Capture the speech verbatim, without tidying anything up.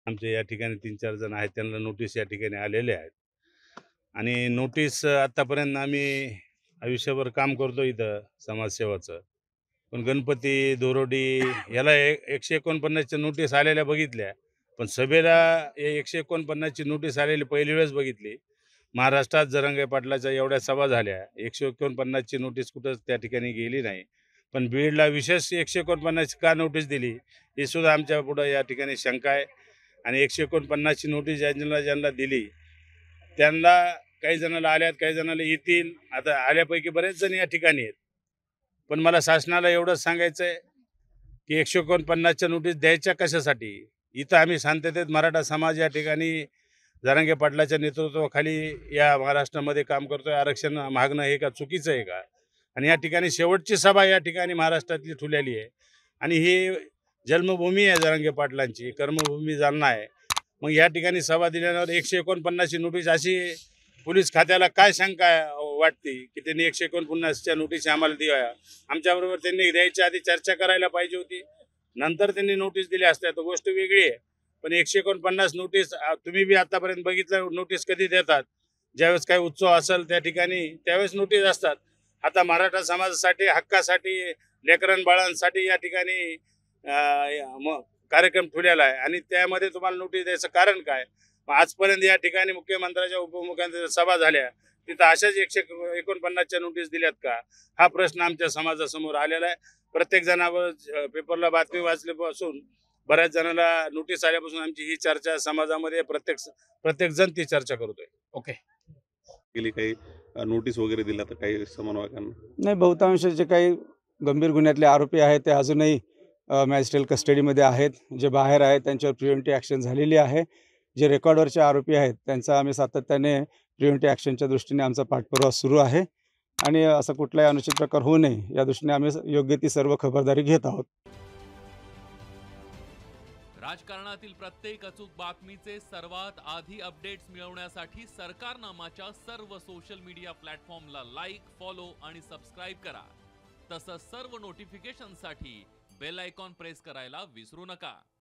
आमचे या ठिकाणी तीन चार जण आहेत, त्यांना नोटीस या ठिकाणी आलेले आहेत. आणि नोटीस आत्तापर्यंत आम्ही आयुष्यभर काम करतो इथं समाजसेवाचं. पण गणपती, दोरोडी याला ए एकशे एकोणपन्नासच्या नोटीस आलेल्या बघितल्या. पण सभेला ए एकशे एकोणपन्नासची नोटीस आलेली पहिली वेळेस बघितली. महाराष्ट्रात जरांगे पाटलाच्या एवढ्या सभा झाल्या. एकशे एकोणपन्नासची नोटीस कुठंच त्या ठिकाणी गेली नाही. पण बीडला विशेष एकशे एकोणपन्नास का नोटीस दिली, ही सुद्धा आमच्या पुढं या ठिकाणी शंका आहे. आणि एकशे एकोणपन्नासची नोटीस ज्यांना ज्यांना दिली, त्यांना काही जणाला आल्यात, काही जणाला येतील. आता आल्यापैकी बरेच जण या ठिकाणी आहेत. पण मला शासनाला एवढंच सांगायचं आहे, की एकशे एकोणपन्नासच्या नोटीस द्यायच्या कशासाठी? इथं आम्ही शांततेत मराठा समाज या ठिकाणी जरांगे पाटलाच्या नेतृत्वाखाली या महाराष्ट्रामध्ये काम करतोय. आरक्षण मागणं हे का चुकीचं आहे का? आणि या ठिकाणी शेवटची सभा या ठिकाणी महाराष्ट्रातली ठुलेली आहे. आणि ही जन्मभूमी आहे जरांगे पाटलांची, कर्मभूमी जालना आहे. मग या ठिकाणी सभा दिल्यावर एकशे एकोणपन्नासची नोटीस अशी पोलीस खात्याला काय शंका वाटते, की त्यांनी एकशे एकोणपन्नासच्या नोटीस आम्हाला द्याव्या. आमच्याबरोबर त्यांनी द्यायच्या आधी चर्चा करायला पाहिजे होती. नंतर त्यांनी नोटीस दिल्या असत्या तर गोष्ट वेगळी आहे. पण एकशे एकोणपन्नास नोटीस तुम्ही बी आतापर्यंत बघितलं नोटीस कधी देतात? ज्यावेळेस काही उत्सव असेल त्या ठिकाणी त्यावेळेस नोटीस असतात. आता मराठा समाजासाठी, हक्कासाठी, लेकरन बाळांसाठी या ठिकाणी मग कार्यक्रम ठेवलेला आहे आणि त्यामध्ये तुम्हाला नोटीस द्यायचं कारण काय? आजपर्यंत या ठिकाणी मुख्यमंत्र्याच्या, उपमुख्यमंत्र्याच्या सभा झाल्या, तिथं अशाच एकशे एकोणपन्नासच्या नोटीस दिल्यात का? हा प्रश्न आमच्या समाजासमोर आलेला आहे. प्रत्येक जणावर पेपरला बातमी वाचल्यापासून बऱ्याच जणांना नोटीस आल्यापासून आमची ही चर्चा समाजामध्ये प्रत्येक प्रत्येक जण ती चर्चा करतोय. ओके. गेली काही नोटीस वगैरे दिल्या तर काही समन्वयकांना? नाही, बहुतांश जे काही गंभीर गुन्ह्यातले आरोपी आहेत ते अजूनही मॅजिस्ट्रेट कस्टडीमध्ये आहेत. जे बाहेर आहेत त्यांच्यावर प्रिव्हेंटिव्ह ॲक्शन झालेली आहे. जे रेकॉर्डवरचे आरोपी आहेत त्यांचा आम्ही सातत्याने प्रिव्हेंटिव्ह ॲक्शनच्या दृष्टीने आमचा पाठपुरावा सुरू आहे आणि असा कुठलाही अनुचित प्रकार होऊ नये या दृष्टीने आम्ही योग्य ती सर्व खबरदारी घेत आहोत. राजकारणातील प्रत्येक अचूक बातमीचे सर्वात आधी अपडेट्स मिळवण्यासाठी सरकारनामाच्या सर्व सोशल मीडिया प्लॅटफॉर्मला लाईक, फॉलो आणि सबस्क्राईब करा. तसंच सर्व नोटिफिकेशनसाठी बेल आयकॉन प्रेस करायला विसरू नका.